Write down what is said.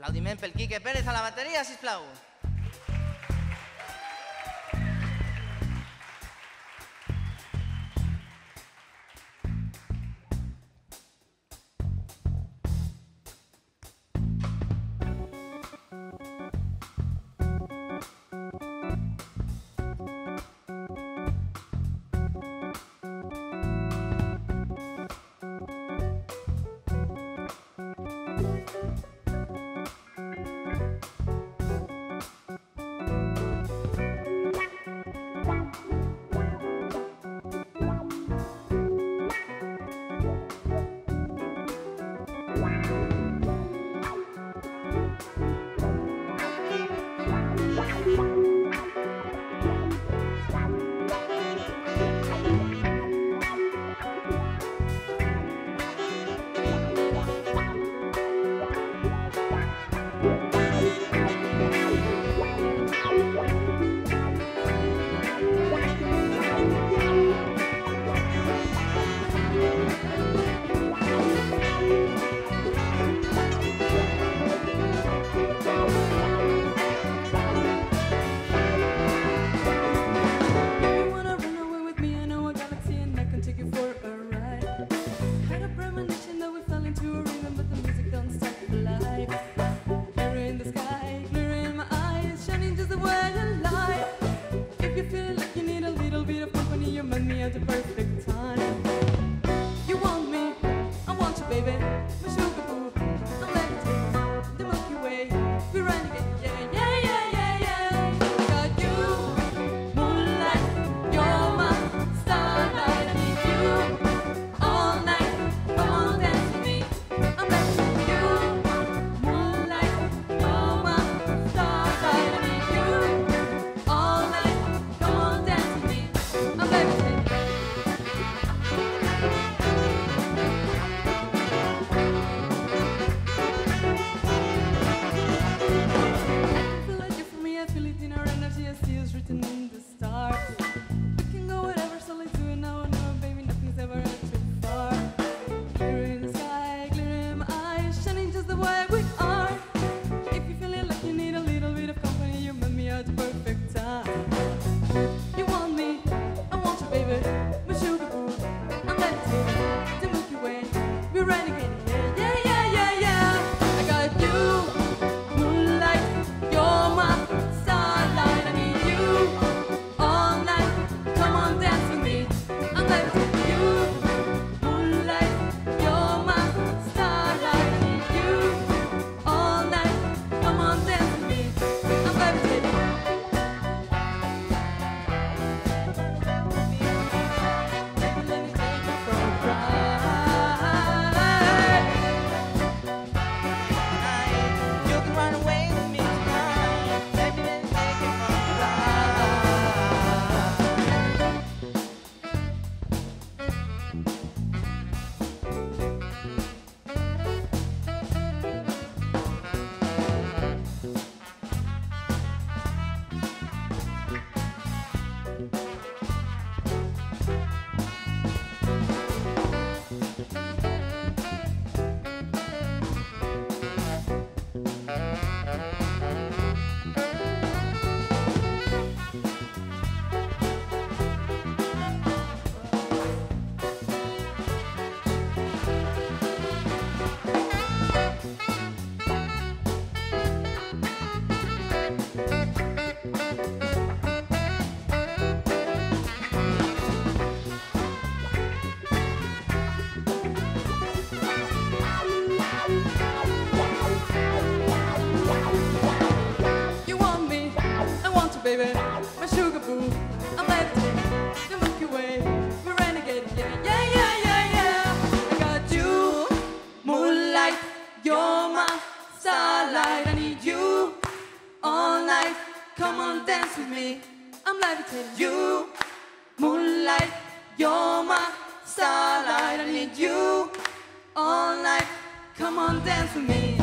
Aplaudiment pel Kike Pérez a la bateria, sisplau. Baby, my sugar boo, I'm levitating the Milky Way. We're renegading, yeah, yeah, yeah, yeah, yeah. I got you, moonlight, you're my starlight. I need you all night. Come on, dance with me. I'm levitating. You, moonlight, you're my starlight. I need you all night. Come on, dance with me.